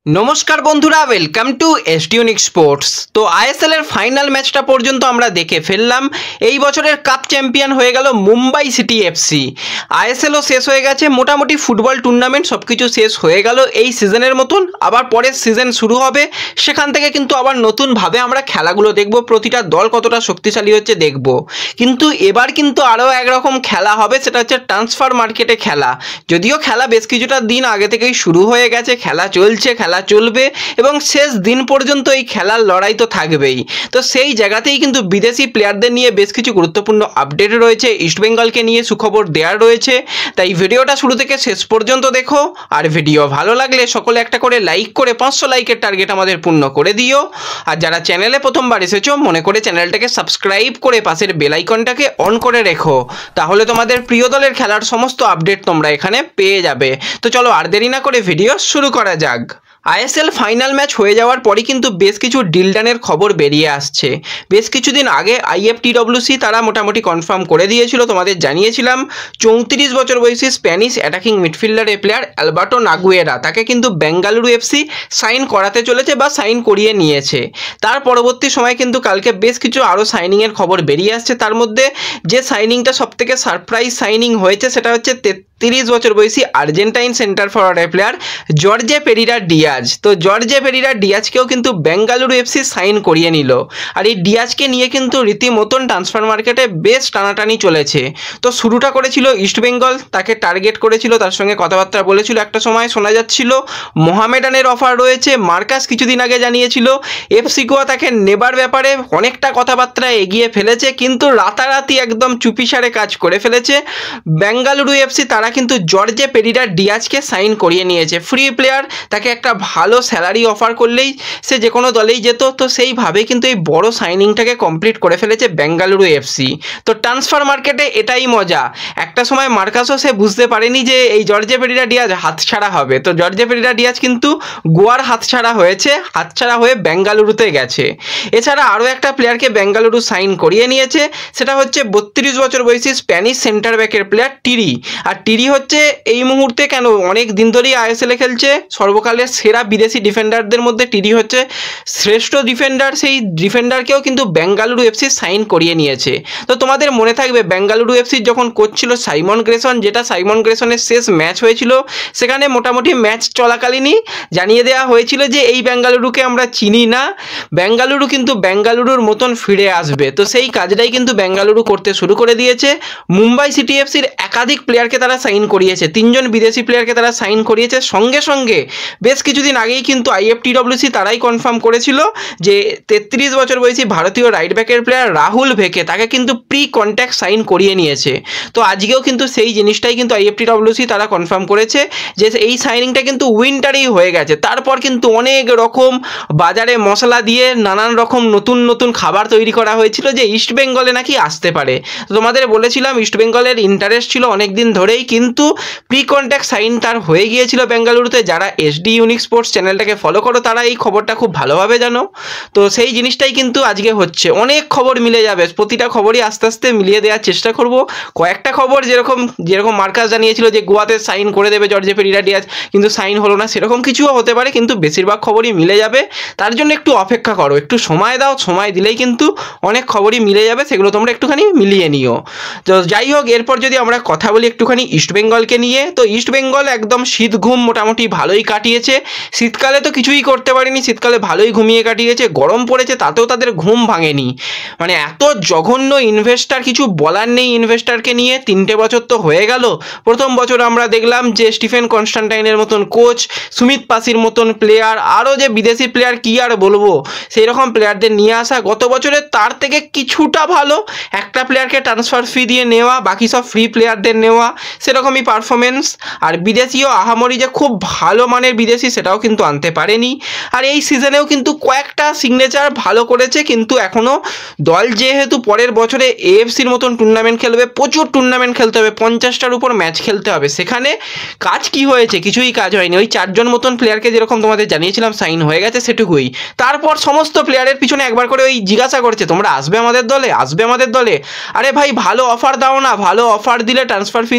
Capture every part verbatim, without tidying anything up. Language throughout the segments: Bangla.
নমস্কার বন্ধুরা, welcome to SD unique sports. তো আইএসএল এর ফাইনাল ম্যাচটা পর্যন্ত আমরা দেখে ফেললাম। এই বছরের কাপ চ্যাম্পিয়ন হয়ে গেল মুম্বাই সিটি এফসি। আইএসএলও শেষ হয়ে গেছে, মোটামুটি ফুটবল টুর্নামেন্ট সব কিছু শেষ হয়ে গেল এই সিজনের মতন। আবার পরের সিজন শুরু হবে, সেখান থেকে কিন্তু আবার নতুনভাবে আমরা খেলাগুলো দেখব, প্রতিটা দল কতটা শক্তিশালী হচ্ছে দেখব। কিন্তু এবার কিন্তু আরও একরকম খেলা হবে, সেটা হচ্ছে ট্রান্সফার মার্কেটে খেলা। যদিও খেলা বেশ কিছুটা দিন আগে থেকেই শুরু হয়ে গেছে, খেলা চলছে, খেলা চলবে এবং শেষ দিন পর্যন্ত এই খেলার লড়াই তো থাকবেই। তো সেই জায়গাতেই কিন্তু বিদেশি প্লেয়ারদের নিয়ে বেশ কিছু গুরুত্বপূর্ণ আপডেট রয়েছে, ইস্টবেঙ্গলকে নিয়ে সুখবর দেওয়ার রয়েছে। তাই ভিডিওটা শুরু থেকে শেষ পর্যন্ত দেখো। আর ভিডিও ভালো লাগলে সকলে একটা করে লাইক করে পাঁচশো লাইকের টার্গেট আমাদের পূর্ণ করে দিও। আর যারা চ্যানেলে প্রথমবার এসেছো, মনে করে চ্যানেলটাকে সাবস্ক্রাইব করে পাশের বেল আইকনটাকে অন করে রেখো, তাহলে তোমাদের প্রিয় দলের খেলার সমস্ত আপডেট তোমরা এখানে পেয়ে যাবে। তো চলো আর দেরি না করে ভিডিও শুরু করা যাক। আইএসএল ফাইনাল ম্যাচ হয়ে যাওয়ার পরই কিন্তু বেশ কিছু ডিলডানের খবর বেরিয়ে আসছে। বেশ কিছুদিন আগে আইএফটিডব্লিউসি তারা মোটামুটি কনফার্ম করে দিয়েছিল, তোমাদের জানিয়েছিলাম চৌত্রিশ বছর বয়সী স্প্যানিশ অ্যাটাকিং মিডফিল্ডারের প্লেয়ার অ্যালবার্টো নাগুয়েরা, তাকে কিন্তু বেঙ্গালুরু এফসি সাইন করাতে চলেছে বা সাইন করিয়ে নিয়েছে। তার পরবর্তী সময় কিন্তু কালকে বেশ কিছু আরও সাইনিংয়ের খবর বেরিয়ে আসছে। তার মধ্যে যে সাইনিংটা সবথেকে সারপ্রাইজ সাইনিং হয়েছে সেটা হচ্ছে তেত্রিশ বছর বয়সী আর্জেন্টাইন সেন্টার ফরওয়ার্ডের প্লেয়ার জর্জে পেরিরা ডিয়াজ। তো জর্জে পেরিরা ডিয়াজকেও কিন্তু বেঙ্গালুরু এফসি সাইন করিয়ে নিল। আর এই ডিয়াজকে নিয়ে কিন্তু রীতিমতন ট্রান্সফার মার্কেটে বেশ টানাটানি চলেছে। তো শুরুটা করেছিল ইস্টবেঙ্গল, তাকে টার্গেট করেছিল, তার সঙ্গে কথাবার্তা বলেছিল। একটা সময় শোনা যাচ্ছিল মোহামেডানের অফার রয়েছে। মার্কাস কিছুদিন আগে জানিয়েছিল এফসি গোয়া তাকে নেবার ব্যাপারে অনেকটা কথাবার্তা এগিয়ে ফেলেছে, কিন্তু রাতারাতি একদম চুপিসারে কাজ করে ফেলেছে বেঙ্গালুরু এফসি। তারা কিন্তু জর্জে পেরিরা ডিয়াজকে সাইন করিয়ে নিয়েছে, ফ্রি প্লেয়ার, তাকে একটা ভালো স্যালারি অফার করলেই সে যে কোনো দলেই যেত। তো সেইভাবে কিন্তু এই বড় সাইনিংটাকে কমপ্লিট করে ফেলেছে বেঙ্গালুরু এফসি। তো ট্রান্সফার মার্কেটে এটাই মজা। একটা সময় মার্কাসও সে বুঝতে পারেনি যে এই জর্জে পেরিরা ডিয়াজ হাতছাড়া হবে। তো জর্জে পেরিরা ডিয়াজ কিন্তু গোয়ার হাতছাড়া হয়েছে, হাতছাড়া হয়ে বেঙ্গালুরুতে গেছে। এছাড়া আরও একটা প্লেয়ারকে বেঙ্গালুরু সাইন করিয়ে নিয়েছে, সেটা হচ্ছে বত্রিশ বছর বয়সী স্প্যানিশ সেন্টার ব্যাকের প্লেয়ার টিরি। আর টিরি হচ্ছে এই মুহূর্তে কেন অনেক দিন ধরেই আইএসএলে খেলছে, সর্বকালের সেরা বিদেশি ডিফেন্ডারদের মধ্যে টিরি হচ্ছে শ্রেষ্ঠ ডিফেন্ডার। সেই ডিফেন্ডারকেও কিন্তু বেঙ্গালুরু এফসি সাইন করিয়ে নিয়েছে। তো তোমাদের মনে থাকবে বেঙ্গালুরু এফসি যখন কোচ ছিল সাইমন গ্রেসন, যেটা সাইমন গ্রেসনের শেষ ম্যাচ হয়েছিল, সেখানে মোটামুটি ম্যাচ চলাকালীনই জানিয়ে দেওয়া হয়েছিল যে এই বেঙ্গালুরুকে আমরা চিনি না, বেঙ্গালুরু কিন্তু বেঙ্গালুরুর মতন ফিরে আসবে। তো সেই কাজটাই কিন্তু বেঙ্গালুরু করতে শুরু করে দিয়েছে। মুম্বাই সিটি এফসির একাধিক প্লেয়ারকে তারা সাইন করিয়েছে, তিনজন বিদেশি প্লেয়ারকে তারা সাইন করিয়েছে। সঙ্গে সঙ্গে বেশ কিছুদিন আগেই কিন্তু আইএফটিডব্লিউসি তারাই কনফার্ম করেছিল যে তেত্রিশ বছর বয়সী ভারতীয় রাইট ব্যাকের প্লেয়ার রাহুল ভেকে, তাকে কিন্তু প্রি কন্ট্যাক্ট সাইন করিয়ে নিয়েছে। তো আজকেও কিন্তু সেই জিনিসটাই কিন্তু আইএফটিডব্লিউসি তারা কনফার্ম করেছে যে এই সাইনিংটা কিন্তু উইন্টারেই হয়ে গেছে। তারপর কিন্তু অনেক রকম বাজারে মশলা দিয়ে নানান রকম নতুন নতুন খাবার তৈরি করা হয়েছিল যে ইস্টবেঙ্গলে নাকি আসতে পারে। তোমাদের বলেছিলাম ইস্টবেঙ্গলের ইন্টারেস্ট ছিল অনেক দিন ধরেই, কিন্তু প্রি কন্ট্যাক্ট সাইন তার হয়ে গিয়েছিল বেঙ্গালুরুতে। যারা এসডি ইউনিক স্পোর্টস চ্যানেলটাকে ফলো করো তারা এই খবরটা খুব ভালোভাবে জানো। তো সেই জিনিসটাই কিন্তু আজকে হচ্ছে। অনেক খবর মিলে যাবে, প্রতিটা খবরই আস্তে আস্তে মিলিয়ে দেওয়ার চেষ্টা করব। কয়েকটা খবর যেরকম যেরকম মার্কাস জানিয়েছিল যে গোয়াতে সাইন করে দেবে জর্জে পেরিরা ডিয়াজ, কিন্তু সাইন হলো না, সেরকম কিছুও হতে পারে, কিন্তু বেশিরভাগ খবরই মিলে যাবে। তার জন্য একটু অপেক্ষা করো, একটু সময় দাও, সময় দিলেই কিন্তু অনেক খবরই মিলে যাবে, সেগুলো তোমরা একটুখানি মিলিয়ে নিও। তো যাই হোক, এরপর যদি আমরা কথা বলি একটুখানি ইস্টবেঙ্গলকে নিয়ে, তো ইস্টবেঙ্গল একদম শীত ঘুম মোটামুটি ভালোই কাটিয়েছে। শীতকালে তো কিছুই করতে পারেনি, শীতকালে ভালোই ঘুমিয়ে কাটিয়েছে। গরম পড়েছে তাতেও তাদের ঘুম ভাঙেনি। মানে এত জঘন্য ইনভেস্টার, কিছু বলার নেই ইনভেস্টারকে নিয়ে। তিনটে বছর তো হয়ে গেল। প্রথম বছর আমরা দেখলাম যে স্টিফেন কনস্টান্টাইনের মতন কোচ, সুমিত পাসির মতন প্লেয়ার, আরও যে বিদেশি প্লেয়ার কি আর বলবো, সেই রকম প্লেয়ারদের নিয়ে আসা। গত বছরে তার থেকে কিছুটা ভালো, একটা প্লেয়ারকে ট্রান্সফার ফি দিয়ে নেওয়া, বাকি সব ফ্রি প্লেয়ারদের নেওয়া, সেরকমই পারফরমেন্স। আর বিদেশিও আহামরি যে খুব ভালো মানের বিদেশি সেটাও কিন্তু আনতে পারেনি। আর এই সিজনেও কিন্তু কয়েকটা সিগনেচার ভালো করেছে, কিন্তু এখনও দল যেহেতু পরের বছরে এএফসির মতন টুর্নামেন্ট খেলবে, প্রচুর টুর্নামেন্ট খেলতে হবে, পঞ্চাশটার উপর ম্যাচ খেলতে হবে, সেখানে কাজ কি হয়েছে? কিছুই কাজ হয়নি। ওই চারজন মতন প্লেয়ারকে যেরকম তোমাদের জানিয়েছিলাম সাইন হয়ে গেছে সেটুকুই। তারপর সমস্ত প্লেয়ারের পিছনে একবার করে ওই জিজ্ঞাসা করছে তোমরা আসবে আমাদের দলে, আসবে আমাদের দলে। আরে ভাই ভালো অফার দাও না, ভালো অফার দিলে ট্রান্সফার ফি দিলে কেন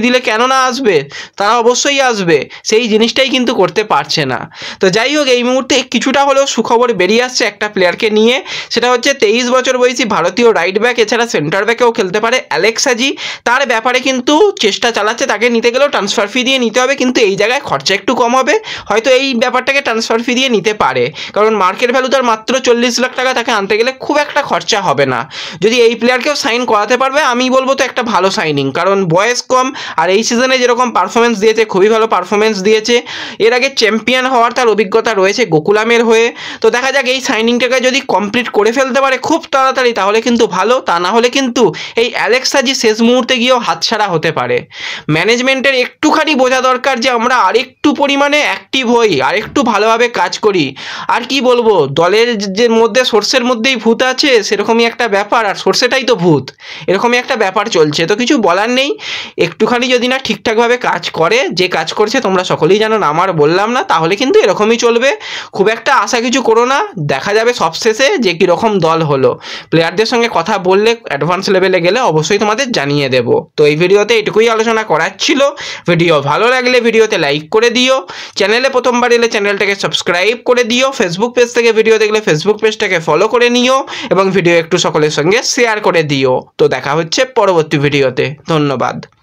না আসবে, তারা অবশ্যই আসবে, সেই জিনিসটাই কিন্তু করতে পারছে না। তো যাই হোক, এই মুহূর্তে কিছুটা হলেও সুখবর বেরিয়ে আসছে একটা প্লেয়ারকে নিয়ে, সেটা হচ্ছে তেইশ বছর বয়সী ভারতীয় রাইট ব্যাক, এছাড়া সেন্টার ব্যাকেও খেলতে পারে অ্যালেক্স হাজি। তার ব্যাপারে কিন্তু চেষ্টা চালাচ্ছে, তাকে নিতে গেলেও ট্রান্সফার ফি দিয়ে নিতে হবে, কিন্তু এই জায়গায় খরচা একটু কম হবে, হয়তো এই ব্যাপারটাকে ট্রান্সফার ফি দিয়ে নিতে পারে, কারণ মার্কেট ভ্যালু তার মাত্র চল্লিশ লাখ টাকা, তাকে আনতে গেলে খুব একটা খরচা হবে না। যদি এই প্লেয়ারকেও সাইন করাতে পারবে আমি বলবো তো একটা ভালো সাইনিং, কারণ বয়স কম, আর এই সিজনে যেরকম পারফরমেন্স দিয়েছে খুবই ভালো পারফরমেন্স দিয়েছে, এর আগে চ্যাম্পিয়ন হওয়ার তার অভিজ্ঞতা রয়েছে গোকুলামের হয়ে। তো দেখা যাক এই সাইনিংটাকে যদি কমপ্লিট করে ফেলতে পারে খুব তাড়াতাড়ি তাহলে কিন্তু ভালো, তা না হলে কিন্তু এই অ্যালেক্স হাজি শেষ মুহূর্তে গিয়েও হাতছাড়া হতে পারে। ম্যানেজমেন্টের একটুখানি বোঝা দরকার যে আমরা আরেকটু পরিমাণে অ্যাক্টিভ হই, আরেকটু ভালোভাবে কাজ করি। আর কি বলবো, দলের যে মধ্যে সর্ষের মধ্যেই ভূত আছে সেরকমই একটা ব্যাপার, আর সর্ষেটাই তো ভূত, এরকমই একটা ব্যাপার চলছে। তো কিছু বলার নেই, একটুখানি যদি না ঠিকঠাকভাবে কাজ করে, যে কাজ করছে তোমরা সকলেই জানো না, আমার বললাম না, তাহলে কিন্তু এরকমই চলবে। খুব একটা আশা কিছু করো না, দেখা যাবে সবশেষে যে কীরকম দল হলো। প্লেয়ারদের সঙ্গে কথা বললে অ্যাডভান্স লেভেলে গেলে অবশ্যই তোমাদের জানিয়ে দেবো। তো এই ভিডিওতে এটুকুই আলোচনা করার ছিল। ভিডিও ভালো লাগলে ভিডিওতে লাইক করে দিও, চ্যানেলে প্রথমবার এলে চ্যানেলটাকে সাবস্ক্রাইব করে দিও, ফেসবুক পেজ থেকে ভিডিও দেখলে ফেসবুক পেজটাকে ফলো করে নিও, এবং ভিডিও একটু সকলের সঙ্গে শেয়ার করে দিও। তো দেখা হচ্ছে পরবর্তী ভিডিওতে, ধন্যবাদ।